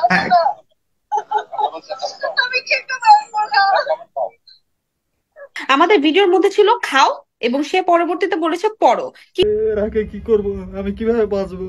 হ্যাঁ, আমাদের ভিডিওর মধ্যে ছিল খাও, এবং সে পরবর্তীতে বলেছে পড়ো। রাখে কি করব, আমি কিভাবে বাঁচবো?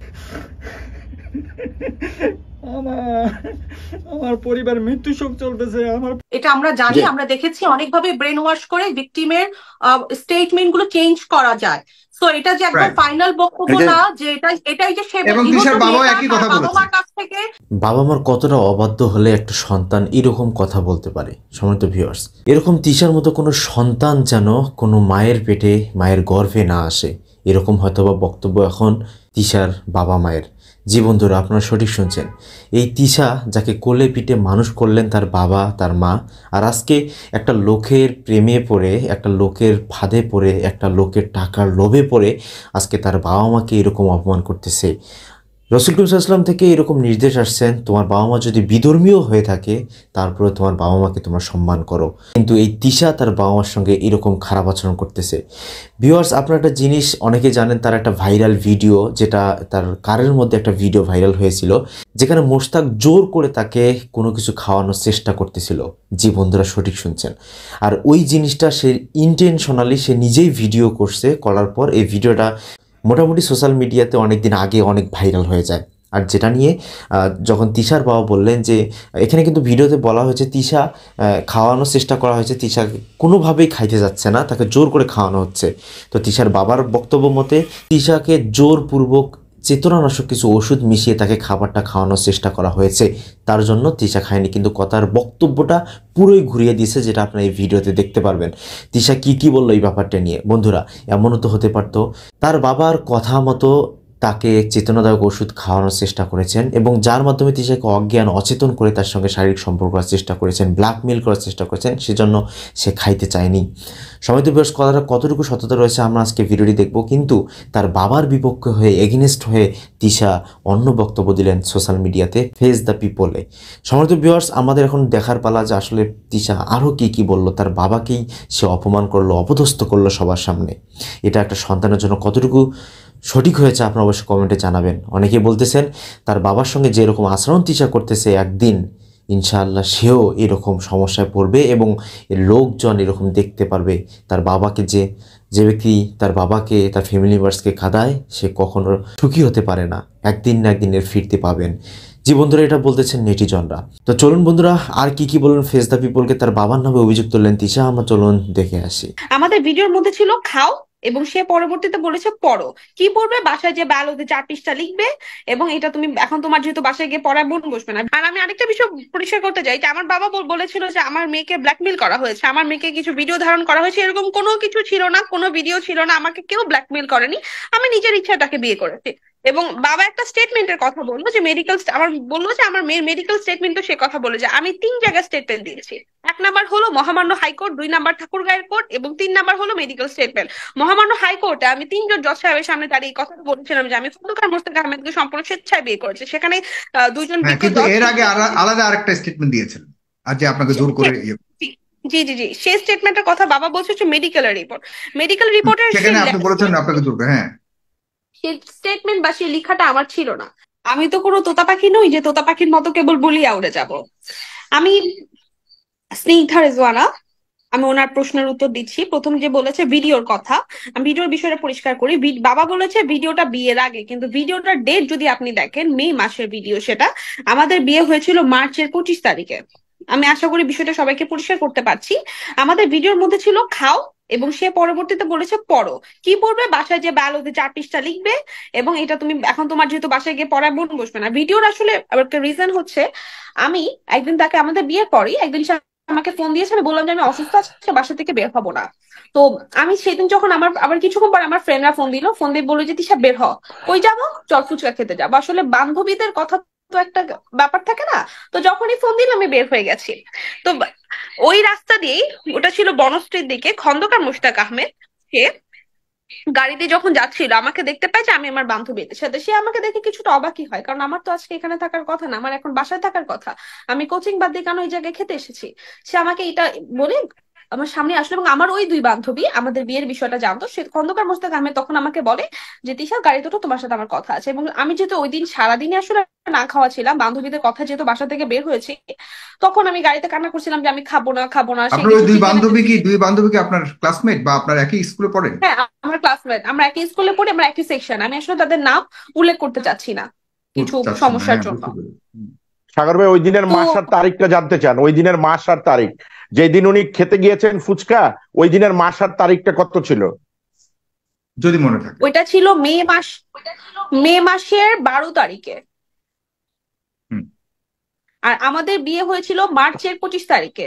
আমার আমার পরিবার মৃত্যু শোক চলতেছে আমার। এটা আমরা জানি, যে আমরা দেখেছি অনেকভাবে ব্রেন ওয়াশ করে ভিকটিমের স্টেটমেন্ট গুলো চেঞ্জ করা যায়। তো এটা যে একদম রাইট। ফাইনাল বক্তব্য এটা না, যে এটাই যে সে এবং যেহেতু তিশার বাবাও মেয়েটা একই তার কথা বাবা বলেছে। মার কাছ থেকে। বাবা মার কতটা অবাধ্য হলে একটা সন্তান এরকম কথা বলতে পারে। সম্মানিত ভিউয়ার্স, এরকম তিশার মতো কোনো সন্তান যেন কোনো মায়ের পেটে মায়ের গর্ভে না আসে, এরকম হয়তোবা বক্তব্য এখন তিশার বাবা মায়ের। জি বন্ধুরা, আপনারা সঠিক শুনছেন। এই তিশা যাকে কোলে পিঠে মানুষ করলেন তার বাবা তার মা, আর আজকে একটা লোকের প্রেমে পড়ে, একটা লোকের ফাঁদে পড়ে, একটা লোকের টাকার লোভে পড়ে আজকে তার বাবা মাকে এরকম অপমান করতেছে। রসুল করিম সাল্লাল্লাহু আলাইহি ওয়াসাল্লাম থেকে এরকম নির্দেশ আসছেন, তোমার বাবা মা যদি বিধর্মীয় হয়ে থাকে তারপরে তোমার বাবা মাকে তোমরা সম্মান করো। কিন্তু এই তিশা তার বাবা মার সঙ্গে এরকম খারাপ আচরণ করতেছে। ভিউয়ার্স, আপনারা একটা জিনিস অনেকে জানেন, তার একটা ভাইরাল ভিডিও, যেটা তার কারের মধ্যে একটা ভিডিও ভাইরাল হয়েছিল, যেখানে মোশতাক জোর করে তাকে কোনো কিছু খাওয়ানোর চেষ্টা করতেছিল। জি বন্ধুরা, সঠিক শুনছেন। আর ওই জিনিসটা সে ইন্টেনশনালি সে নিজেই ভিডিও করছে, করার পর এই ভিডিওটা মোটামুটি সোশ্যাল মিডিয়াতে অনেক দিন আগে অনেক ভাইরাল হয়ে যায়। আর যেটা নিয়ে যখন তিশার বাবা বললেন যে, এখানে কিন্তু ভিডিওতে বলা হয়েছে তিশা খাওয়ানোর চেষ্টা করা হয়েছে, তিশা কোনোভাবেই খাইতে যাচ্ছে না, তাকে জোর করে খাওয়ানো হচ্ছে। তো তিশার বাবার বক্তব্য মতে তিশাকে জোরপূর্বক চেতনানাশক কিছু ওষুধ মিশিয়ে তাকে খাবারটা খাওয়ানোর চেষ্টা করা হয়েছে, তার জন্য তিশা খায়নি। কিন্তু কথার বক্তব্যটা পুরোই ঘুরিয়ে দিয়েছে, যেটা আপনারা এই ভিডিওতে দেখতে পারবেন। তিশা কি বললো এই ব্যাপারটা নিয়ে। বন্ধুরা, এমনও তো হতে পারতো তার বাবার কথা মতো তাকে চেতনাদায়ক ওষুধ খাওয়ানোর চেষ্টা করেছেন, এবং যার মাধ্যমে তিশাকে অজ্ঞান অচেতন করে তার সঙ্গে শারীরিক সম্পর্ক করার চেষ্টা করেছেন, ব্ল্যাকমেল করার চেষ্টা করেছেন, সেজন্য সে খাইতে চায়নি। সময়ত বেশ কথাটা কতটুকু সততা রয়েছে আমরা আজকে ভিডিওটি দেখব। কিন্তু তার বাবার বিপক্ষে হয়ে, এগেনিস্ট হয়ে তিশা অন্য বক্তব্য দিলেন সোশ্যাল মিডিয়াতে, ফেস দ্য পিপলে। সময়ত ভিউয়ার্স, আমাদের এখন দেখার পালা যে আসলে তিশা আরও কি বললো, তার বাবাকেই সে অপমান করলো, অপদস্থ করলো সবার সামনে। এটা একটা সন্তানের জন্য কতটুকু সঠিক হয়েছে আপনারা অবশ্যই কমেন্টে জানাবেন। অনেকে বলতেছেন তার বাবার সঙ্গে যে এরকম আচরণ তিশা করতেছে, একদিন ইনশাআল্লাহ সেও এরকম সমস্যায় পড়বে, এবং এর লোকজন এরকম দেখতে পারবে তার বাবাকে, যে ব্যক্তি তার বাবাকে, তার ফ্যামিলি মেম্বার্সকে কাঁদায়, সে কখনো সুখী হতে পারে না, একদিন না একদিন এর ফিরতে পাবেন। জি বন্ধুরা, এটা বলতেছেন নেটিজনরা। তো চলুন বন্ধুরা, আর কি বললেন ফেস দ্য পিপলকে তার বাবার নামে অভিযোগ তুললেন তিশা, আমরা চলুন দেখে আসি। আমাদের ভিডিওর মধ্যে ছিল খাও, এবং সে পরবর্তীতে বলেছে পড়ো। কি পড়বে? বাসায় যে বায়োলজি 4 পৃষ্ঠা লিখবে, এবং এটা তুমি এখন তোমার যেহেতু বাসায় গিয়ে পড়ায় মন বসবে না। আর আমি আরেকটা বিষয় পরিষ্কার করতে চাই, যে আমার বাবা বলেছিল যে আমার মেয়েকে ব্ল্যাকমেল করা হয়েছে, আমার মেয়েকে কিছু ভিডিও ধারণ করা হয়েছে, এরকম কোনো কিছু ছিল না, কোনো ভিডিও ছিল না, আমাকে কেউ ব্ল্যাকমেল করেনি। আমি নিজের ইচ্ছায় তাকে বিয়ে করেছি। এবং বাবা একটা স্টেটমেন্টের কথা বললো, যে মেডিকেল, আমার বললো যে আমার মেয়ের মেডিকেল স্টেটমেন্ট, তো সে কথা বলে যে আমি 3 জায়গায় স্টেটমেন্ট দিয়েছি। 1 নাম্বার হলো মহামান্য হাইকোর্ট, 2 নাম্বার ঠাকুরগাঁয়ের কোর্ট, এবং 3 নাম্বার হলো মেডিকেল স্টেটমেন্ট। মহামান্য হাইকোর্টে আমি 3 জন জজ সাহেবের সামনে দাঁড়িয়ে কথা বলেছিলাম যে আমি খন্দকার মোস্তাক আহমেদকে সম্পূর্ণ স্বেচ্ছায় বিয়ে করেছি। সেখানে 2 জন হ্যাঁ, বিজ্ঞ কিন্তু জজ। এর আগে আলাদা আরেকটা স্টেটমেন্ট দিয়েছিলেন, আর যে আপনাকে জোর করে জি, সেই স্টেটমেন্টের কথা বাবা বলছে হচ্ছে মেডিকেলের রিপোর্ট। মেডিকেল রিপোর্টের সেখানে আপনি বলেছেন আপনাকে জোর করে, হ্যাঁ। সেই স্টেটমেন্ট বা সেই লেখাটা আমার ছিল না। আমি তো কোনো তোতা পাখি নই যে তোতা পাখির মতো কেবল বলিয়া উড়ে যাব। আমি স্নিগ্ধা রেজওয়ানা, আমি ওনার প্রশ্নের উত্তর দিচ্ছি। প্রথম যে বলেছে ভিডিওর কথা, আমি ভিডিওর বিষয়টা পরিষ্কার করি। বাবা বলেছে ভিডিওটা বিয়ের আগে, কিন্তু ভিডিওটার ডেট যদি আপনি দেখেন, মে মাসের ভিডিও সেটা। আমাদের বিয়ে হয়েছিল মার্চের 25 তারিখে। আমি আশা করি বিষয়টা সবাইকে পরিষ্কার করতে পারছি। আমাদের ভিডিওর মধ্যে ছিল খাও, এবং সে পরবর্তীতে বলেছে পড়ো। কি পড়বে? বাসায় যে বায়োলজি 4 পৃষ্ঠা লিখবে, এবং এটা তুমি এখন তোমার যেহেতু বাসায় গিয়ে পড়ায় মন বসবে না। ভিডিওর আসলে একটা রিজন হচ্ছে, আমি একদিন তাকে, আমাদের বিয়ের পরই একদিন আমাকে ফোন দিয়েছে, আমি বললাম যে আমি অসুস্থ আছি, বাসা থেকে বের হবো না। তো আমি সেদিন যখন আমার আবার কিছুক্ষণ পর আমার ফ্রেন্ডরা ফোন দিল, ফোন দিয়ে বললো যে তিশা বের হ। কই যাবো? চল ফুচকা খেতে যাবো। আসলে বান্ধবীদের কথা তো একটা ব্যাপার থাকে না। তো যখনই ফোন দিল আমি বের হয়ে গেছি। তো ওই রাস্তা দিয়েই, ওটা ছিল বনশ্রীর দিকে, খন্দকার মোশতাক আহমেদ, সে গাড়িতে যখন যাচ্ছিল আমাকে দেখতে পায় যে আমি আমার বান্ধবীদের সাথে। সে আমাকে দেখে কিছুটা অবাকই হয়, কারণ আমার তো আজকে এখানে থাকার কথা না, আমার এখন বাসায় থাকার কথা। আমি কোচিং বাদ দিয়ে কেন ওই জায়গায় খেতে এসেছি? সে আমাকে এটা বলে আমার সামনে আসলো এবং আমার ওই দুই বান্ধবী আমাদের বিয়ের বিষয়টা জানতো। সে খন্দকার মোস্তাক আহমেদ তখন আমাকে বলে যে তিশা গাড়িতে ওঠো, তোমার সাথে আমার কথা আছে। এবং আমি যেহেতু ওই দিন সারাদিনে আসলে না খাওয়া ছিলাম, বান্ধবীদের কথা যেহেতু বাসা থেকে বের হয়েছি, তখন আমি গাড়িতে কান্না করছিলাম যে আমি খাবো না খাবো না। সে আপনার ওই কিছু দুই চিকেন, বান্ধবী কি আপনার ক্লাসমেট বা আপনার একই স্কুলে পড়েন? হ্যাঁ আমার ক্লাসমেট, আমরা একই স্কুলে পড়ি, আমরা একই সেকশন। আমি আসলে তাদের নাম উল্লেখ করতে চাচ্ছি না কিছু চাচ্ছেন না, সমস্যার হ্যাঁ জন্য। বুঝতে পেরেছি। সাগর ভাই, ওই দিনের তো মাস আর তারিখটা জানতে চান? ওই দিনের মাস আর তারিখ, যেই দিন উনি খেতে গিয়েছেন ফুচকা, ওই দিনের মাস আর তারিখটা কত ছিল? যদি মনে থাকে। ওইটা ছিল মে মাসের 12 তারিখে, হুম, আর আমাদের বিয়ে হয়েছিল মার্চের 25 তারিখে।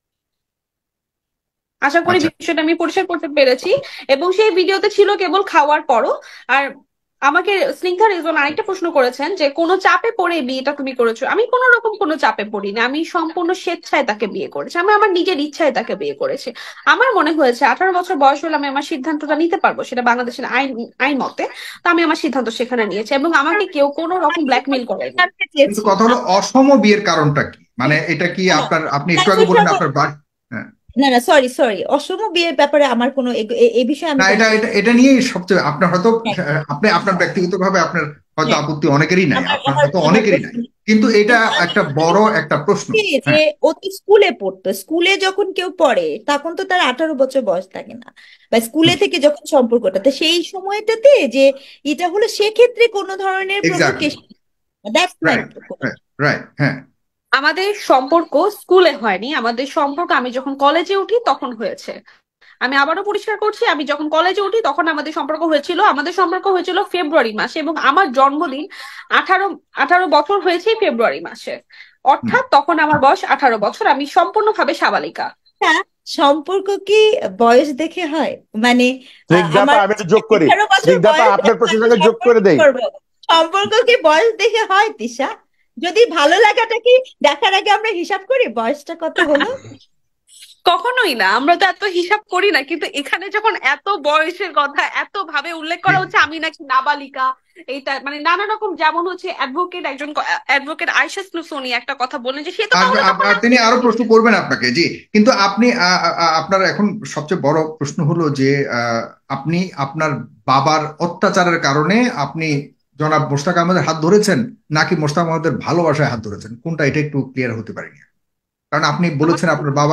আশা করি আচ্ছা। বিষয়টা আমি পরিষ্কার করতে পেরেছি। এবং সেই ভিডিওতে ছিল কেবল খাওয়ার পরও। আর আমাকে স্নিগ্ধা রেজন আরেকটা প্রশ্ন করেছেন যে কোনো চাপে পড়ে বিয়েটা তুমি করেছো। আমি কোনো রকম কোনো চাপে পড়িনি, আমি সম্পূর্ণ স্বেচ্ছায় তাকে বিয়ে করেছি, আমি আমার নিজের ইচ্ছায় তাকে বিয়ে করেছি। আমার মনে হয়েছে 18 বছর বয়স হলে আমি আমার সিদ্ধান্তটা নিতে পারবো, সেটা বাংলাদেশের আইন মতে। তো আমি আমার সিদ্ধান্ত সেখানে নিয়েছি এবং আমাকে কেউ কোনো রকম ব্ল্যাকমেইল করেনি। জানতে কিন্তু চেয়েছি। কথা হলো অসম বিয়ের কারণটা কি? মানে এটা কি আপনি একটু আগে বললেন আপনার হ্যাঁ। না না, সরি সরি, অসম বিয়ের ব্যাপারে আমার কোনো এই বিষয়ে আমি না, এটা কোনো এটা এটা নিয়েই সবচেয়ে আপনার হয়তো হ্যাঁ, আপনি আপনার ব্যক্তিগতভাবে আপনার হয়তো হ্যাঁ, আপত্তি অনেকেরই নাই, আমার আপনার আমার হয়তো আমার অনেকেরই নাই, প্রশ্ন কিন্তু এটা একটা বড় হচ্ছে একটা প্রশ্ন। যে হ্যাঁ, ও তো স্কুলে পড়তো, স্কুলে যখন কেউ পড়ে তখন তো তার 18 বছর বয়স থাকে না, বা স্কুলে থেকে যখন সম্পর্কটা, তো সেই সময়টাতে যে এটা হলো সেক্ষেত্রে কোনো ধরনের exactly, provocation, that's my right, right, হ্যাঁ। আমাদের সম্পর্ক স্কুলে হয়নি, আমাদের সম্পর্ক আমি যখন কলেজে উঠি তখন হয়েছে। আমি আবারও পরিষ্কার করছি, আমি যখন কলেজে উঠি তখন আমাদের সম্পর্ক হয়েছিল ফেব্রুয়ারি মাসে, এবং আমার জন্মদিন 18 বছর হয়েছে ফেব্রুয়ারি মাসে। হুম। অর্থাৎ তখন আমার বয়স 18 বছর, আমি সম্পূর্ণভাবে সাবালিকা। না, সম্পর্ক কি বয়স দেখে হয়? মানে স্নিগ্ধাপা, আমার আমি একটু যোগ করি। 18 বছর স্নিগ্ধাপা, বয়স আপনার এখন প্রশ্নের আমি সঙ্গে যোগ করে সম্পর্ক দেই। করবো? সম্পর্ক কি বয়স দেখে হয় তিশা? যদি ভালো লাগাটা কি দেখার আগে আমরা হিসাব করি বয়সটা কত হলো? কখনোই না, আমরা তো এত হিসাব করি না। কিন্তু এখানে যখন এত বয়সের কথা এত ভাবে উল্লেখ করা হচ্ছে, আমি নাকি নাবালিকা, এইটা মানে নানা রকম, যেমন হচ্ছে একজন অ্যাডভোকেট আয়েশা সোনি একটা কথা বলেন যে সে তো তাহলে তখন তিনি আরো প্রশ্ন করবেন আপনাকে, জি। কিন্তু আপনি আপনার এখন সবচেয়ে বড় প্রশ্ন হলো যে আপনি আপনার বাবার অত্যাচারের কারণে আপনি জনাব মোশতাক আহমেদের হাত ধরেছেন, নাকি মোশতাক আহমেদের ভালোবাসায় হাত ধরেছেন? কোনটা, এটা একটু ক্লিয়ার হতে পারেনি। কারণ আপনি বলেছেন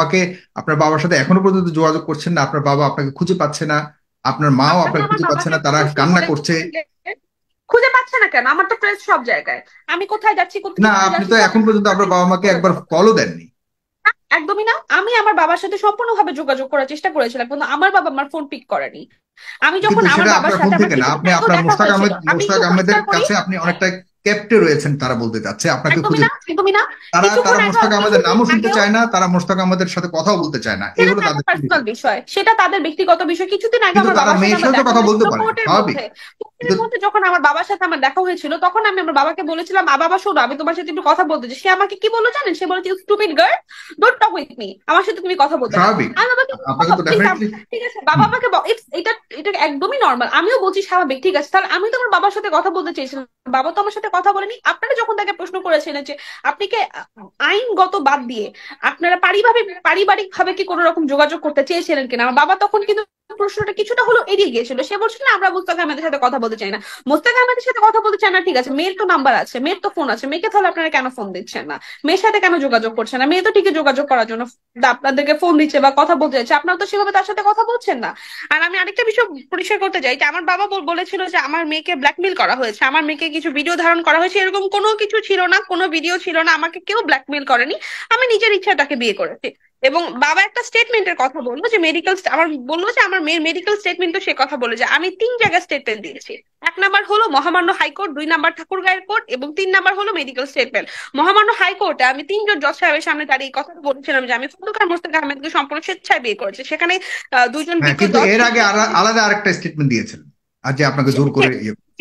আপনার বাবার সাথে এখনো পর্যন্ত যোগাযোগ করছেন না, আপনার বাবা আপনাকে খুঁজে পাচ্ছে না, আপনার মাও আপনি আপনাকে আমার খুঁজে পাচ্ছে বাবাকে না, তারা প্রশ্ন কান্না করছে। করেছেন যে খুঁজে পাচ্ছে না কেন? আমার তো প্রেস সব জায়গায়, আমি কোথায় যাচ্ছি না, কোথায় আপনি যাচ্ছি তো সব এখন পর্যন্ত আপনার বাবা মাকে একবার কলও দেননি। একদমই না। আমি আমার বাবার সাথে সম্পূর্ণভাবে যোগাযোগ করার চেষ্টা করেছিলাম, কিন্তু আমার বাবা আমার ফোন পিক করেনি। আমি যখন কিন্তু আমার সেটা বাবার আপনার ফোন সাথে আমার থেকে না, কিছুদিন আপনি আগেও আপনার দেখা হয়েছিল। আমি একটু মোশতাক আহমেদের পরিষ্কার করি, কাছে আপনি অনেকটা ক্যাপ্টে রয়েছেন, তারা বলতে চাচ্ছে আপনাকে একদমই খুঁজে। না, একদমই না। তারা কিছুক্ষণ আগেও মোশতাক আহমেদের কিছুদিন নামও শুনতে আগেও চায় না, তারা মোশতাক আহমেদের সাথে কথাও বলতে চায় না, এই সেটা হলো তাদের তাদের পার্সোনাল সুবিধা। বিষয়, সেটা তাদের ব্যক্তিগত বিষয়। কিছুদিন আগে কিন্তু আমার তারা বাবার সাথে মেয়ের আমার সাথে দেখা কথা বলতে হয়েছিল পারে, কোর্টের স্বাভাবিক। মধ্যে। কিন্তু কোর্টের মধ্যে যখন আমার বাবার সাথে আমার দেখা হয়েছিল, তখন আমি আমার বাবাকে বলেছিলাম, বাবা শোনো, আমি তোমার সাথে একটু কথা বলতে চাই। সে আমাকে কি বললো জানেন? সে বলেছে, stupid girl, don't talk with me, আমার সাথে তুমি কথা বলতে না। স্বাভাবিক, আমি বাবাকে আপনাকে তো প্লিজ, ডেফিনেটলি। ঠিক আছে বাবা আমাকে এটা এটা একদমই নর্মাল। আমিও বলছি স্বাভাবিক, ঠিক আছে। তাহলে আমি তো আমার বাবার সাথে কথা বলতে চেয়েছিলাম, বাবা তো আমার সাথে কথা বলেনি। আপনারা যখন তাকে প্রশ্ন করেছিলেন যে আপনি কি আইনগত বাদ দিয়ে আপনারা পারিবারিক ভাবে কি কোনো রকম যোগাযোগ করতে চেয়েছিলেন কিনা, আমার বাবা তখন কিন্তু প্রশ্নটা কিছুটা হলো এড়িয়ে গিয়েছিল। সে বলছিল না, আমরা মোস্তাক আহমেদের সাথে কথা বলতে চাই না। মোস্তাক আহমেদের সাথে কথা বলতে চায় না, ঠিক আছে, মেয়ের তো নাম্বার আছে, মেয়ের তো ফোন আছে, মেয়েকে তাহলে আপনারা কেন ফোন দিচ্ছেন না? মেয়ের সাথে কেন যোগাযোগ করছেন না? মেয়ে তো ঠিকই যোগাযোগ করার জন্য আপনাদেরকে ফোন দিচ্ছে বা কথা বলতে চাইছে, আপনারা তো সেভাবে তার সাথে কথা বলছেন না। আর আমি আরেকটা বিষয় পরিষ্কার করতে চাই যে আমার বাবা বলেছিল যে আমার মেয়েকে ব্ল্যাকমেইল করা হয়েছে, আমার মেয়েকে কিছু ভিডিও ধারণ করা হয়েছে। এরকম কোনো কিছু ছিল না, কোনো ভিডিও ছিল না, আমাকে কেউ ব্ল্যাকমেইল করেনি। আমি নিজের ইচ্ছায় তাকে বিয়ে করেছি। এবং বাবা একটা স্টেটমেন্টের কথা বললো যে বললো যে আমার মেয়ের মেডিকেল স্টেটমেন্টও সে কথা বলে যে আমি 3 জায়গায় স্টেটমেন্ট দিয়েছি। 1 নাম্বার হলো মহামান্য হাইকোর্ট, 2 নাম্বার ঠাকুরগাঁয়ের কোর্ট, এবং 3 নাম্বার হলো মেডিকেল স্টেটমেন্ট। মহামান্য হাইকোর্টে আমি 3জন জজ সাহেবের সামনে দাঁড়িয়ে এই কথা বলেছিলাম যে আমি খন্দকার মোস্তাক আহমেদকে সম্পূর্ণ স্বেচ্ছায় বিয়ে করেছি। সেখানে 2জন হ্যাঁ, বিজ্ঞ কিন্তু জজ। এর আগে আলাদা আরেকটা স্টেটমেন্ট দিয়েছিলেন, আর যে আপনাকে জোর করে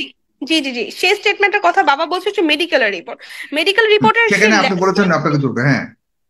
জি জি জি, সেই স্টেটমেন্টের কথা বাবা বলছে হচ্ছে মেডিকেল রিপোর্টের সেখানে আপনি বলেছেন আপনাকে জোর করে, হ্যাঁ।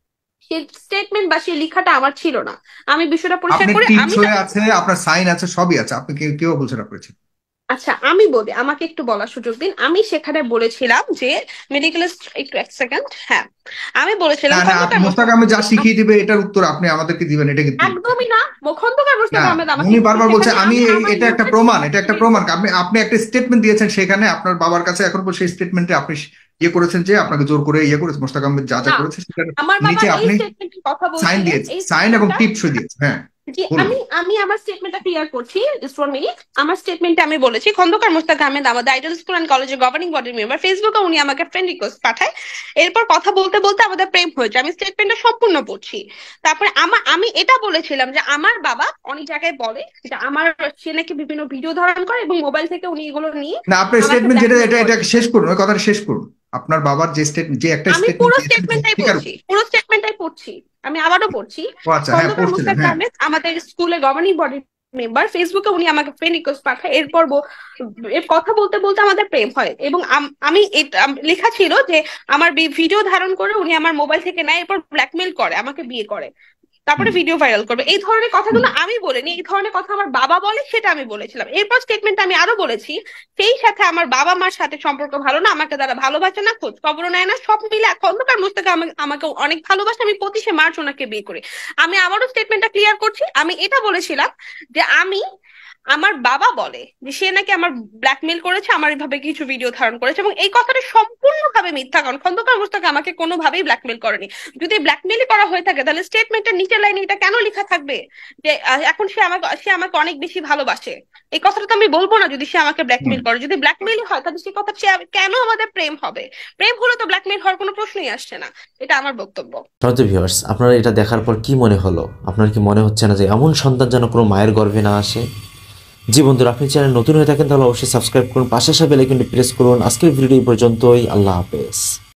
সেই স্টেটমেন্ট বা সেই লেখাটা আমার ছিল না। আমি বিষয়টা পরিষ্কার আপনার করে টিপস আমি হয়ে আছে, আপনার সাইন আছে, সবই আছে, আপনি কেউ বলছেন আপনার ছিল। আচ্ছা আমি বলি, আমাকে একটু বলার সুযোগ দিন। আমি সেখানে বলেছিলাম যে মেডিকেল, একটু এক সেকেন্ড, হ্যাঁ আমি বলেছিলাম না না, খন্দকার মোস্তাক মোস্তাক আহমেদ যা শিখিয়ে দিবে এটার উত্তর আপনি আমাদেরকে দিবেন, এটা কিন্তু একদমই না। খন্দকার মোস্তাক না। আহমেদ আমাকে উনি কিছু বারবার বলছে শেখায়নি, আমি আমি আমার এটা একটা ইউনিট প্রমাণ, এটা একটা প্রমাণ। আপনি আপনি একটা স্টেটমেন্ট দিয়েছেন সেখানে আপনার বাবার কাছে, এখন সেই স্টেটমেন্টে আপনি ইয়ে করেছেন যে আপনাকে জোর করে ইয়ে করেছে মোস্তাক আহমেদ যা যা না, করেছে সেটার আমার বাবা নিচে এই আপনি স্টেটমেন্টের কথা সাইন বলছিলেন, দিয়েছেন, এই সাইন এবং স্টেটমেন্টটা টিপসও দিয়েছেন। হ্যাঁ জি বলুন। আমি আমার স্টেটমেন্টটা ক্লিয়ার করছি, জাস্ট 1 মিনিট। আমার স্টেটমেন্টে আমি বলেছি খন্দকার মোস্তাক আহমেদ আমাদের আইডল স্কুল অ্যান্ড কলেজের গভর্নিং বডির মেম্বার। ফেসবুকে উনি আমাকে ফ্রেন্ড রিকোয়েস্ট পাঠায়, এরপর কথা বলতে বলতে আমাদের প্রেম হয়েছে। আমি স্টেটমেন্টটা সম্পূর্ণ পড়ছি। তারপরে আমি এটা বলেছিলাম যে আমার বাবা অনেক জায়গায় বলে যে আমার, সে নাকি বিভিন্ন ভিডিও ধারণ করে এবং মোবাইল থেকে উনি এগুলো নিয়ে না, আপনার আমাকে স্টেটমেন্ট যেটা, ব্ল্যাকমেল এটা করে। এটা শেষ করুন, ওই কথাটা শেষ করুন। আপনার বাবার যে যে একটা আমি স্টেটমেন্ট পুরো দিয়েছেন স্টেটমেন্টটাই স্বীকার পড়ছি, পুরো স্টেটমেন্টটাই পড়ছি। আমি আবারও পড়ছি। ও আচ্ছা, হ্যাঁ খন্দকার পড়ছিলেন, মোস্তাক হ্যাঁ। আহমেদ আমাদের স্কুলে গভর্নিং বডির মেম্বার। ফেসবুকে উনি আমাকে ফ্রেন্ড রিকোয়েস্ট পাঠায়, এরপর এর কথা বলতে বলতে আমাদের প্রেম হয়। এবং আমি লেখা ছিল যে আমার ভিডিও ধারণ করে উনি আমার মোবাইল থেকে নেয়, এরপর ব্ল্যাকমেল করে আমাকে বিয়ে করে, তারপরে হুম, ভিডিও ভাইরাল করবে। এই ধরনের হুম, কথাগুলো আমি বলিনি, এই ধরনের কথা আমার বাবা বলে, সেটা আমি বলেছিলাম। এরপর স্টেটমেন্ট আমি আরো বলেছি সেই সাথে আমার বাবা মার সাথে সম্পর্ক ভালো না, আমাকে তারা ভালোবাসে না, খোঁজ খবরও নেয় না, সব মিলে খন্দকার মোস্তাক আমাকে অনেক ভালোবাসে। আমি 25শে মার্চ ওনাকে বিয়ে করি। আমি আবারও স্টেটমেন্টটা ক্লিয়ার করছি। আমি এটা বলেছিলাম যে আমার বাবা বলে যে সে নাকি আমার ব্ল্যাকমেল করেছে, আমার এভাবে কিছু ভিডিও ধারণ করেছে, এবং এই কথাটা সম্পূর্ণভাবে মিথ্যা। কারণ খন্দকার মোস্তাক আমাকে কোনোভাবেই ব্ল্যাকমেল করেনি। যদি ব্ল্যাকমেলই করা হয়ে থাকে তাহলে স্টেটমেন্টের নিচের লাইনে এটা কেন লেখা থাকবে যে এখন সে আমাকে অনেক বেশি ভালোবাসে? এই কথাটা তো আমি বলবো না যদি সে আমাকে হুম। ব্ল্যাকমেল করে। যদি ব্ল্যাকমেলই হয় তাহলে সে কথা কেন আমাদের প্রেম হবে? প্রেম হলে তো ব্ল্যাকমেল হওয়ার কোনো প্রশ্নই আসছে না। এটা আমার বক্তব্য। সম্মানিত ভিউয়ার্স, আপনারা এটা দেখার পর কি মনে হলো? আপনার কি মনে হচ্ছে না যে এমন সন্তান যেন কোনো মায়ের গর্ভে না আসে? জি বন্ধুরা, আপনি চ্যানেল নতুন হয়ে থাকেন তাহলে অবশ্যই সাবস্ক্রাইব করুন, পাশে আসা বেল আইকনটি প্রেস করুন। আজকের ভিডিও এই পর্যন্তই। আল্লাহ হাফেজ।